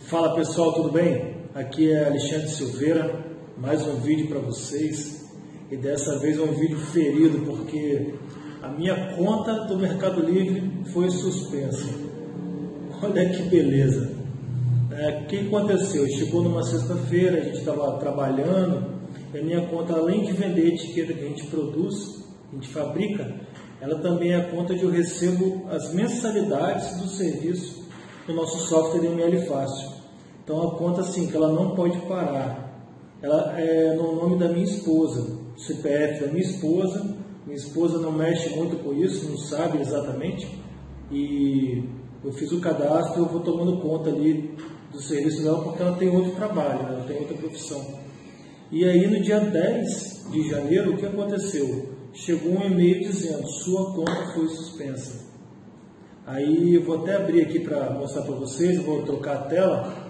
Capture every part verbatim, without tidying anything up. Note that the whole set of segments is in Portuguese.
Fala pessoal, tudo bem? Aqui é Alexandre Silveira, mais um vídeo para vocês e dessa vez é um vídeo ferido porque a minha conta do Mercado Livre foi suspensa. Olha que beleza! É, o que aconteceu? Chegou numa sexta-feira, a gente estava trabalhando e a minha conta, além de vender etiqueta que a gente produz, a gente fabrica, ela também é a conta onde eu recebo as mensalidades do serviço do nosso software M L Fácil. Então a conta assim, que ela não pode parar. Ela é no nome da minha esposa, C P F da minha esposa. Minha esposa não mexe muito com isso, não sabe exatamente. E eu fiz o cadastro, eu vou tomando conta ali do serviço dela porque ela tem outro trabalho, né? Ela tem outra profissão. E aí no dia dez de janeiro, o que aconteceu? Chegou um e-mail dizendo, sua conta foi suspensa. Aí eu vou até abrir aqui para mostrar para vocês, vou trocar a tela.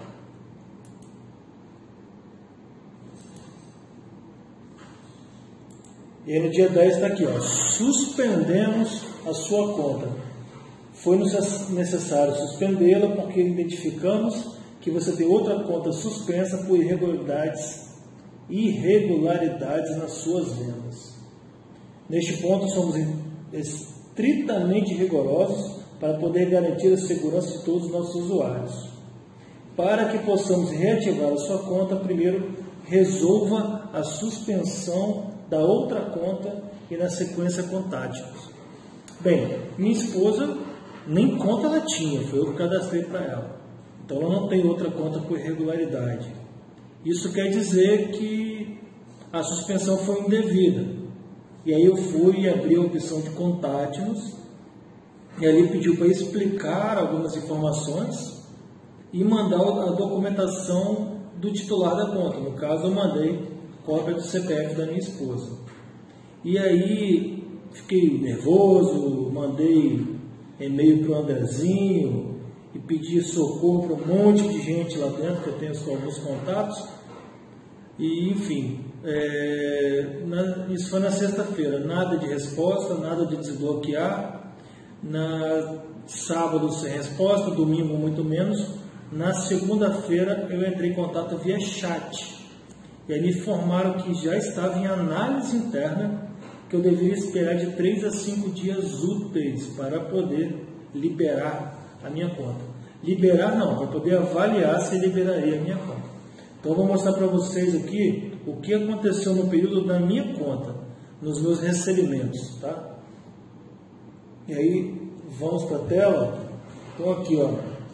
E aí no dia dez está aqui, ó, suspendemos a sua conta. Foi necessário suspendê-la porque identificamos que você tem outra conta suspensa por irregularidades, irregularidades nas suas vendas. Neste ponto, somos estritamente rigorosos para poder garantir a segurança de todos os nossos usuários. Para que possamos reativar a sua conta, primeiro resolva a suspensão da outra conta e na sequência contate-nos. Bem, minha esposa nem conta ela tinha, foi eu que cadastrei para ela. Então ela não tem outra conta por irregularidade. Isso quer dizer que a suspensão foi indevida. E aí eu fui e abri a opção de contate-nos e ali pediu para explicar algumas informações e mandar a documentação do titular da conta. No caso eu mandei cópia do C P F da minha esposa. E aí fiquei nervoso, mandei e-mail para o Andrezinho e pedi socorro para um monte de gente lá dentro, que eu tenho alguns contatos. E enfim, é, na, isso foi na sexta-feira, nada de resposta, nada de desbloquear. Na sábado sem resposta, domingo muito menos. Na segunda-feira eu entrei em contato via chat. E aí me informaram que já estava em análise interna, que eu deveria esperar de três a cinco dias úteis para poder liberar a minha conta. Liberar não, para poder avaliar se liberaria a minha conta. Então eu vou mostrar para vocês aqui o que aconteceu no período da minha conta, nos meus recebimentos, tá? E aí vamos para a tela. Então aqui, ó.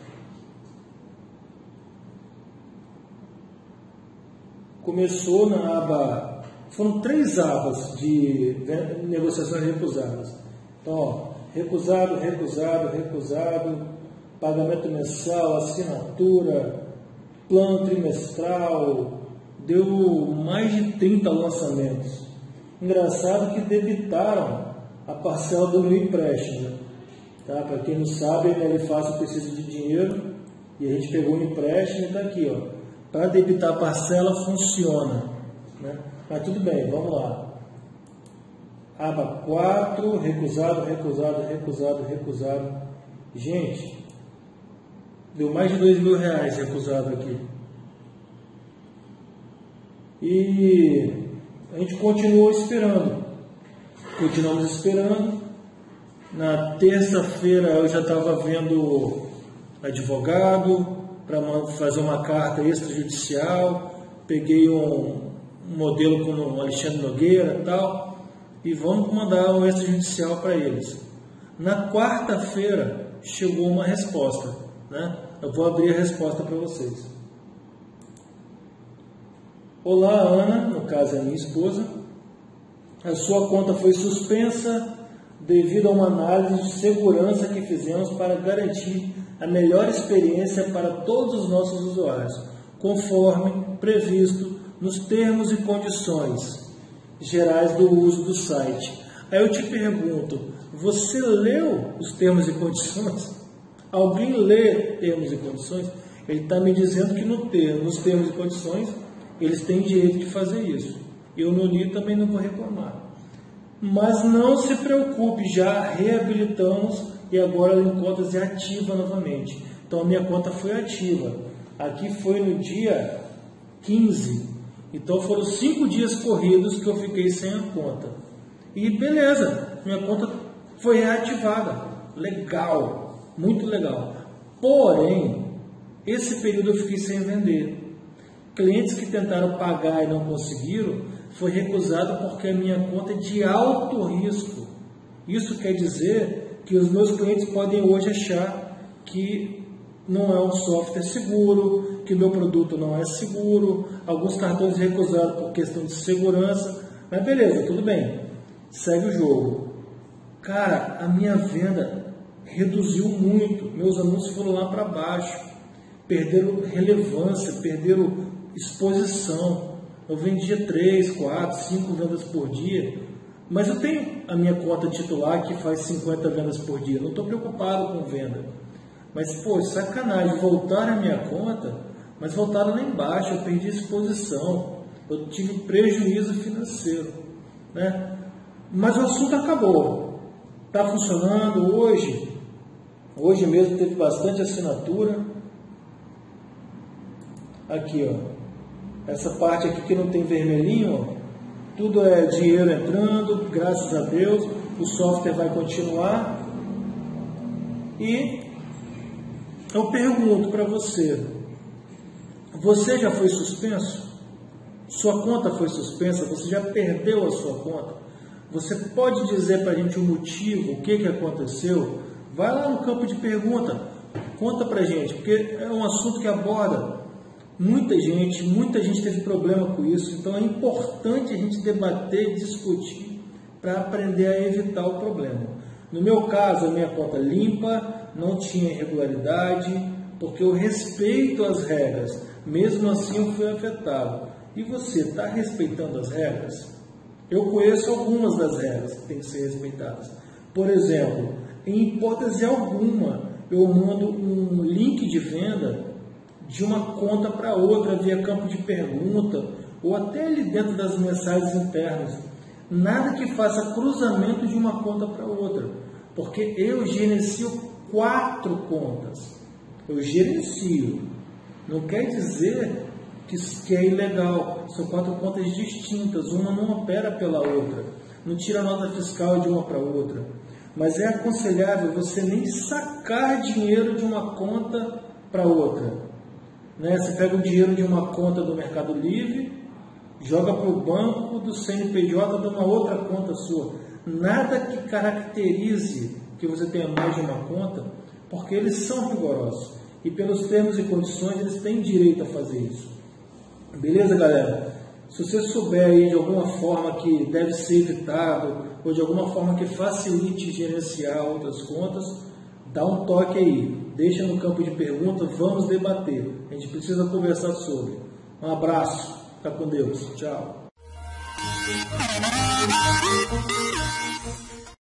Começou na aba, foram três abas de negociações recusadas. Então, ó, recusado, recusado, recusado, pagamento mensal, assinatura, plano trimestral, deu mais de trinta lançamentos. Engraçado que debitaram a parcela do meu empréstimo. Tá? Para quem não sabe, ele faz o preciso de dinheiro e a gente pegou um empréstimo e está aqui, ó. Para debitar a parcela funciona, né? Mas tudo bem, vamos lá. Aba quatro, recusado, recusado, recusado, recusado. Gente, deu mais de dois mil reais recusado aqui. E a gente continuou esperando. Continuamos esperando. Na terça-feira eu já estava vendo advogado para fazer uma carta extrajudicial, peguei um, um modelo com o Alexandre Nogueira e tal, e vamos mandar um extrajudicial para eles. Na quarta-feira chegou uma resposta, né? Eu vou abrir a resposta para vocês. Olá, Ana, no caso é a minha esposa, a sua conta foi suspensa devido a uma análise de segurança que fizemos para garantir a melhor experiência para todos os nossos usuários, conforme previsto nos termos e condições gerais do uso do site. Aí eu te pergunto, você leu os termos e condições? Alguém lê termos e condições? Ele está me dizendo que no termo, nos termos e condições eles têm direito de fazer isso. Eu não li, também não vou reclamar. Mas não se preocupe, já reabilitamos e agora ela encontra-se ativa novamente. Então a minha conta foi ativa. Aqui foi no dia quinze. Então foram cinco dias corridos que eu fiquei sem a conta. E beleza, minha conta foi reativada. Legal, muito legal. Porém, esse período eu fiquei sem vender. Clientes que tentaram pagar e não conseguiram, foi recusado porque a minha conta é de alto risco. Isso quer dizer que os meus clientes podem hoje achar que não é um software seguro, que o meu produto não é seguro. Alguns cartões recusaram por questão de segurança. Mas beleza, tudo bem. Segue o jogo. Cara, a minha venda reduziu muito. Meus anúncios foram lá para baixo. Perderam relevância, perderam exposição. Eu vendia três, quatro, cinco vendas por dia. Mas eu tenho a minha conta titular que faz cinquenta vendas por dia. Não estou preocupado com venda. Mas, pô, sacanagem, voltaram a minha conta, mas voltaram lá embaixo, eu perdi exposição, eu tive prejuízo financeiro, né? Mas o assunto acabou, está funcionando hoje, hoje mesmo teve bastante assinatura, aqui ó, essa parte aqui que não tem vermelhinho, ó, tudo é dinheiro entrando, graças a Deus, o software vai continuar. E eu pergunto para você, você já foi suspenso? Sua conta foi suspensa? Você já perdeu a sua conta? Você pode dizer para a gente o motivo, o que, que aconteceu? Vai lá no campo de pergunta, conta para a gente, porque é um assunto que aborda muita gente, muita gente teve problema com isso, então é importante a gente debater e discutir para aprender a evitar o problema. No meu caso, a minha conta limpa, não tinha irregularidade, porque eu respeito as regras, mesmo assim eu fui afetado. E você está respeitando as regras? Eu conheço algumas das regras que têm que ser respeitadas. Por exemplo, em hipótese alguma, eu mando um link de venda de uma conta para outra via campo de pergunta, ou até ali dentro das mensagens internas. Nada que faça cruzamento de uma conta para outra, porque eu gerencio quatro contas. Eu gerencio. Não quer dizer que, que é ilegal. São quatro contas distintas. Uma não opera pela outra. Não tira nota fiscal de uma para outra. Mas é aconselhável você nem sacar dinheiro de uma conta para outra. Né? Você pega o dinheiro de uma conta do Mercado Livre, joga para o banco do C N P J de uma outra conta sua. Nada que caracterize que você tenha mais de uma conta, porque eles são rigorosos. E pelos termos e condições, eles têm direito a fazer isso. Beleza, galera? Se você souber aí de alguma forma que deve ser evitado, ou de alguma forma que facilite gerenciar outras contas, dá um toque aí. Deixa no campo de pergunta, vamos debater. A gente precisa conversar sobre. Um abraço. Fica com Deus. Tchau.